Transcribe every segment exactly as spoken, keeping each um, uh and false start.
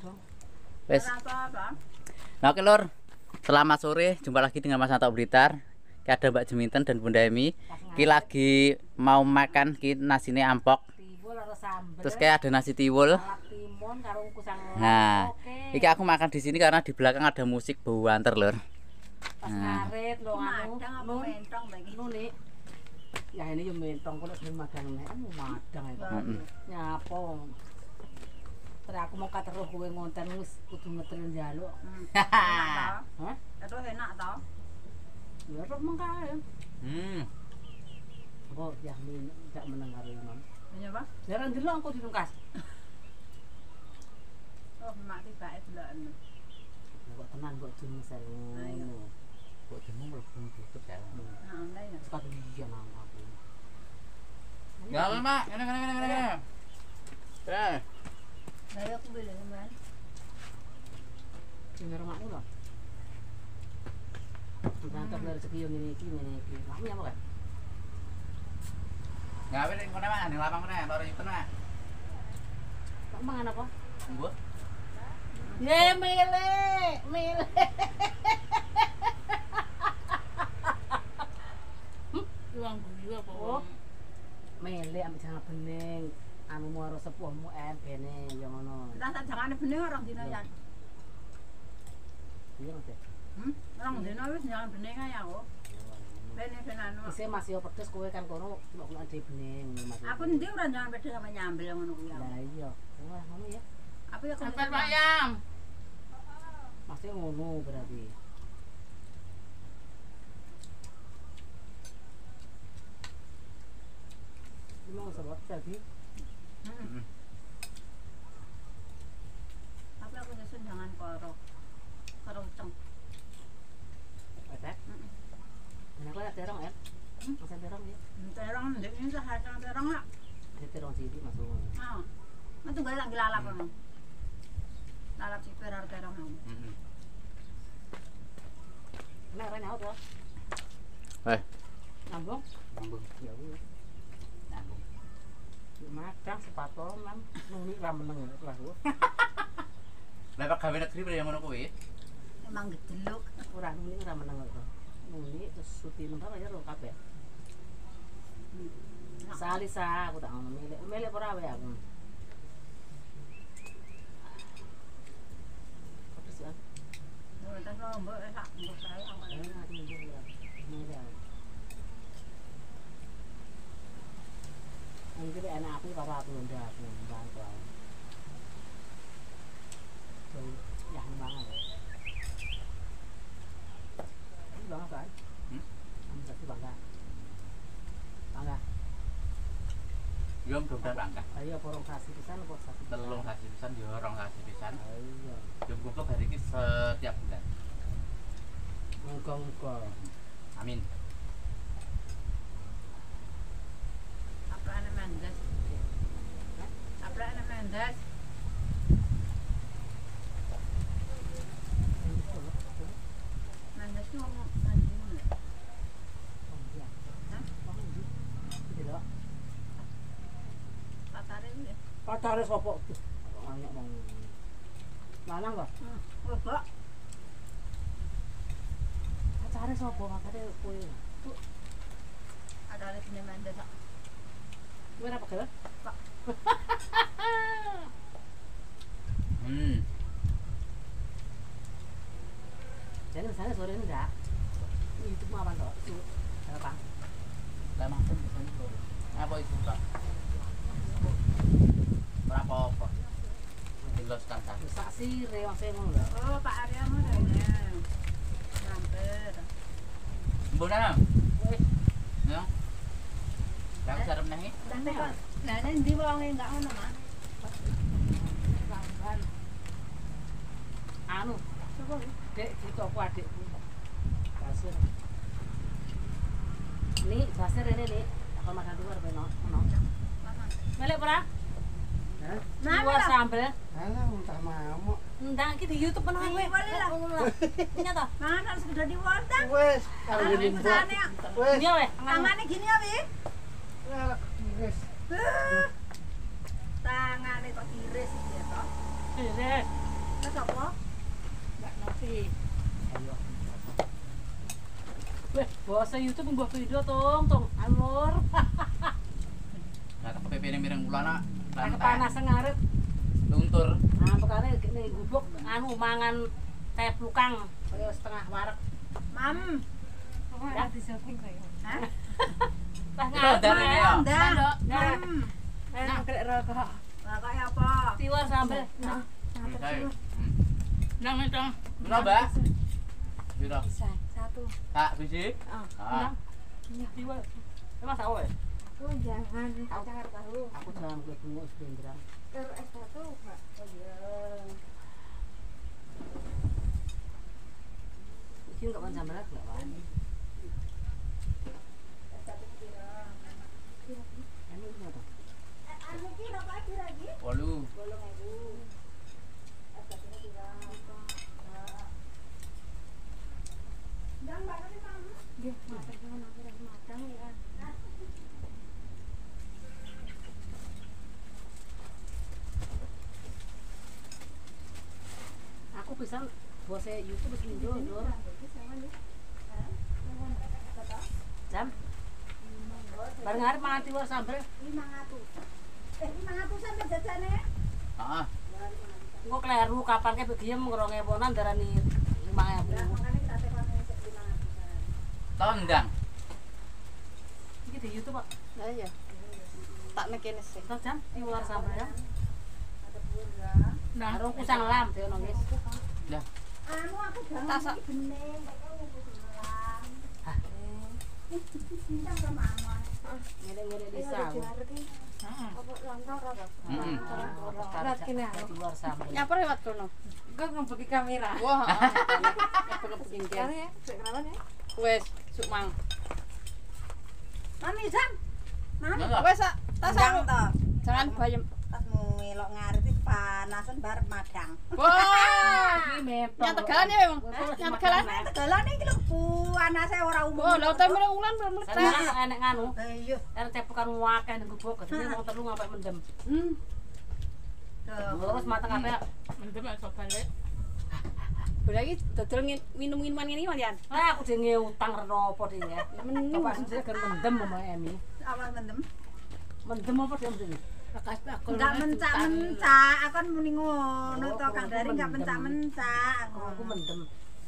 Wes. Nah, oke lur. Selamat sore, jumpa lagi dengan Mas Anto Blitar. Ki ada Mbak Jeminten dan Bunda Emi. Ki lagi mau makan ki nasine ampok. Terus kayak ada nasi tiwul. Nah, iki aku makan di sini karena di belakang ada musik bau anter lur. Pas ngarit lo anu mentong bagi nuni. Ya ini yo mentong kok ben magang nek anu madang itu. Nyapo. Terus aku mau kateruh kowe ngonten wis kudu ngetel njaluk. Hah? Itu enak tau? Ya terus mengkae. Hmm. Kok ya tidak mendengar imam. Iya, Pak. Jarang delok kok ditungkas. Oh, mak tibake deloken. Kok tenan kok jeneng sel. Kok jeneng mlebu tutup ya. Heeh, lha ya. Sepatu iya nang aku. Ya, Mak. Ngene ngene ngene ngene. Eh. Saya aku beli man. Ini rumahmu loh. Mantap dari rezeki yang ini iki ngene iki. Kamu nyapa kan? Gawe ning kono Mak, ning lapang kono, loro itu Mak. Kok mangan apa? Mbok. Ye mele, mele. Uang gua apa? Oh. Mele ambek jangan bening. Anu muaro sepuhmu en kene yo ngono. Lah jangane bening orang dina ya. Iya Mas. Hmm? Orang dina wis jangan bening ae aku. Bene ben anu. Isih Mas yo pedes kowe kan kono kok ade bening Mas. Aku ndi ora jangan pedes sama nyambel ngono kuwi. Lah iya. Wah ngono ya. Apa ya kan ayam. Mas yo ngono berarti. Mau sebab tadi. Hmm. Tapi aku nyusun jangan koro. Koro uceng. Ada? Heeh. Kenapa ada terong ya? Hmm? Masa terong ya? Terong ndek ini sahatan terong ah. Ada terong sidi masuk. Heeh. Nah, itu gak lagi lalap ngono. Lalap siper ar terong ngono. Heeh. Nek ora nyaut kok. Eh. Nambung? Nambung. Ya wis. Madang sepatu mam nuni ra meneng lah ku. Lah Pak gawe negeri yang ngono kuwi. Emang gedeluk ora nuni ora meneng kok. Nuni terus suti nembak aja lho kabeh. Salisa aku tak ngono milih. Milih ora wae aku. Terus ya. Oh, tak lo mbok sak mbok sae awak. Enak iki ya. Milih. Mungkin anak aku para aku ndak aku bantu aku. So, yang banget. Ini banget kan? Hmm? Kamu satu bangga. Bangga. Yo mudah bangga. Ayo porong kasih pisan kok satu. Telung kasih pisan yo rong kasih pisan. Iya. Yo cukup hari iki setiap bulan. Muga-muga. Amin. Mendes. Apa ana Mendes? Mendes itu ngomong mandi mana? Oh iya. Hah? Oh iya. Tidak. Patare iki. Patare sapa? Banyak bang. Lanang kok? Heeh. Oh, Pak. Patare sapa? Patare kowe. Ada ada Mendes. Gue apa kira? Pak. Hmm. Jadi misalnya sore ini enggak? Itu mau apa toh? Itu apa? Lah maksud misalnya sore. Apa itu, Pak? Berapa apa? Diloskan kan. Sak sire wong sing ngono lho. Oh, Pak Arya mau rene. Hampir. Mbona. Wis. Ya. Lah sarem nang iki. Lah nek ndi wonge enggak ngono, Mas. Lamban. Anu, sapa iki? Dek ditoko adikku. Kasir. Nih, kasir rene nih. Aku makan luar ben ono. Melek ora? Hah? Luar sambel. Alah, entah mau. Ndang iki di YouTube penuh kowe. Ngono lah. Nyata. Mangan sekedar di wonten. Wes, kalau Ini pesane. wes. Ini weh, tangane gini ya, Wi. Wes. Tangane kok iris iki ya, toh. Iris. bose YouTube mbah video tong tong alur. Lah kepe piring mireng kula nak. Lah kepanasan ngaret. Luntur. Nah, pekane kene gubuk anu mangan teh plukang kaya setengah warak. Mam. Ya disetting kaya. Hah? Lah Itu dari ini ya? Ndak. Nah, Mam. nah krek rokok. Lah kaya apa? Tiwar sambel. Nah, Saya. nang nang. Berapa, Mbak? Piro? Bisa satu. Kak, biji? Ah, Ah. tiwar. Emang sawo ya? Aku jangan acar tahu. Aku jangan gue tunggu sebentar. Terus es batu, Pak. Oh iya. Iki enggak mau sambel enggak, Pak? Anu ini apa? Anu ki berapa kira lagi? Walu. Bolong ewu. Es batunya kira apa? Dan Mbak Nani Mam. Nggih, matur nuwun aku ora madang ya. Aku bisa bose YouTube wis minjo, Lur. Jam. Bareng arep mangan tiwar sambel. lima ratus. Eh, lima ratus sampe jajane. Heeh. Engko kleru kapan ke begiem ngrong ewonan darani lima ewu. Lah makane kita tekone lima ratusan. Tondang. Iki di YouTube, Pak. Lah iya. Tak nekene sih. Terus jam tiwar sambel ya. Ada pura. Nah, rong kusang lam dhewe guys. Dah. Anu aku jangan iki bening, kok aku sebelah. Hah. Cinta sama mama. Ngene-ngene desa. Heeh. Apa lantar apa? Heeh. Berat kene tiwar sambel. Nyapa lewat kono. Gue ngembeki kamera. Wah, heeh. Ngembeki Kan ya, sik kenalan ya. Wes, suk mang. Mami Sam. Mam. Enggak. Wes sak tas aku. Jangan bayem. Tasmu melok ngarep panasan bar madang. Wah, iki metong. Yang Tegalan ya memang? Yang Tegalan? Tegalan iki lho panase ora umum. Oh, lha udah mulai ulan belum meletak. Saya enek nganu. Eh iya. Enek cepukan wakeh ning gubuk, gedene wong telu ngampe mendem. Hmm. Terus mateng ape Mendem iso balik. Boleh iki dodol minum minuman ngene iki, Yan. Ah, aku dhewe utang reno apa dhewe ya. Menu. Bapak sendiri kan mendem sama Emi. Awal mendem. Mendem apa dia mendem? Bekas bakul. Enggak mencak-mencak, aku kan muni ngono to Kang Dari enggak mencak-mencak. Aku mendem.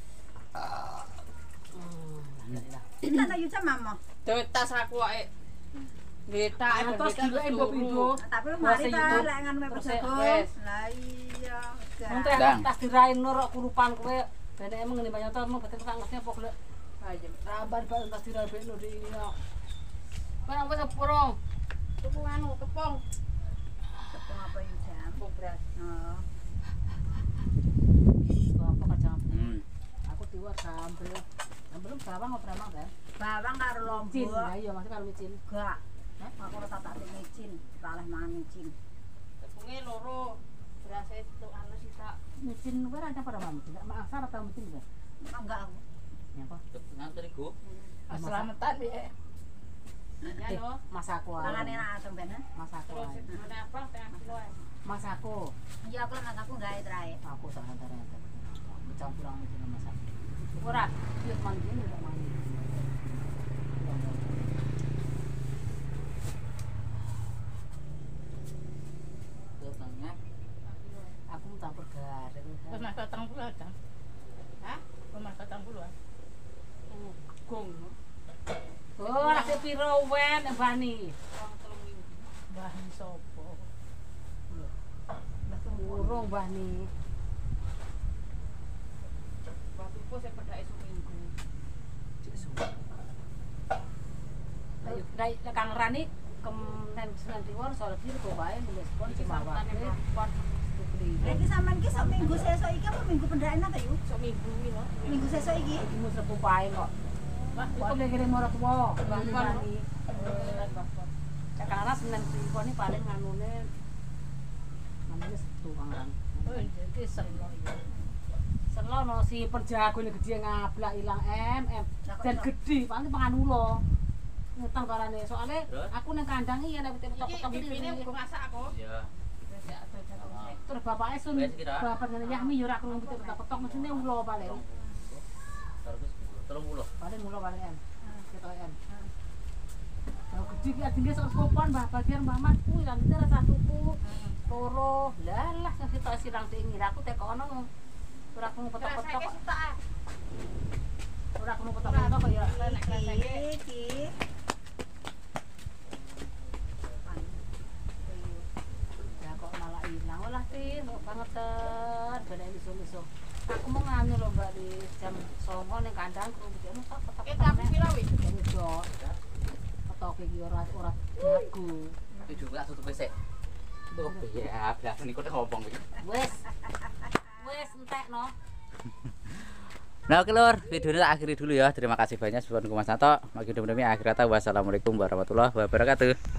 Kita tak yuca mama. Tas aku wae. Beta Ah, terus juga ibu video. Tapi lu mari ta YouTube. lek nganu mek Terus, pejago. wes. Lah iya. Untuk Dang. tas dirain nur kurupan kowe. Ben emang ngene banyak to, betul tak ngerti apa golek. aja. Rabar bal tas dirain ben di ino. Barang wis sepuro. Tuku anu tepung. Tepung apa yuca? Tepung beras. Oh. Apa kacang. Hmm. Aku tiwar sambel. Belum bawang apa bawang kan? Bawang karo Micin. lombok. Lah iya masih karo micin. Enggak. Aku ora tak tak micin, kalah mangan micin. Tepunge loro. Beras itu anu sisa. Micin kowe ada pada mam. Tidak maksar atau micin enggak? Enggak aku. Ya apa? Nang terigu. Selamatan ya. Ya Eh, lo. Masako. Mangane enak sampean. Masako. Terus mana apa tengah kilo ae. Masako. Iya aku mas aku gawe trae. Aku sangat antara bercampur sama micin sama masako. Ora, dia mandi ini enggak mandi. Tengah. Aku mau campur garing. Wis mas patang puluh aja. Hah? Wis mas patang puluh ah. Gong. Oh, lagi piro wen bani. Wong telung minggu. Bani sopo? Urung bani. Waktu ku saya pedake seminggu. Ayo, dai Kang Rani kemen senen tiwar soal kiri kok bae mbespon Iki cuma sampeyan wae. pon. Iki sampean ki sak minggu sesuk iki apa minggu pendakan ta yuk? Seminggu iki lho. Minggu sesuk iki. Iki mung sepu pae kok. Wah, Kok lagi moro tuwa, Bang bani Pon. bani. Karena senen tiwar ini paling nganune namanya setu Kang Rani. Oh, iki selo iki. Selo no si perjago ini gede ngablak ilang em em dan gede paling pangan ulo ngutang barane soalnya Terus? aku neng kandang iya nek petok-petok Iki bibine iki uga masak aku. Iya. Wis ya ada jatuh. terus bapaknya sun Wes kira. bapak ngene Yahmi yo ora krungu petok-petok mesine ulo paling Terus terus puluh. paling ulo paling em ketoken. Kalau gede ki ajenge sok sopan Mbah bagian Mbah Mas kuwi lan kita rasa tuku. Loro. Lah lah sing sitok sirang sing ngira aku tekono. Ora krungu petok-petok. Ora krungu petok-petok kaya Iki. ya kok malah ilang olah tin kok bangetan balik miso-miso. Aku mau nganu lho Mbak di jam songo ning kandang krungu dene kok petok-petok. Kita pira wis? Udah. Petok iki ora ora jago. Itu juga tutup sik. Oh iya, biasa niku teh ngomong iki. Wes. Wes entekno. Nah oke lur, videonya tak akhiri dulu ya. Terima kasih banyak sebelum Mas Nato. Makin demi akhir kata wassalamualaikum warahmatullahi wabarakatuh.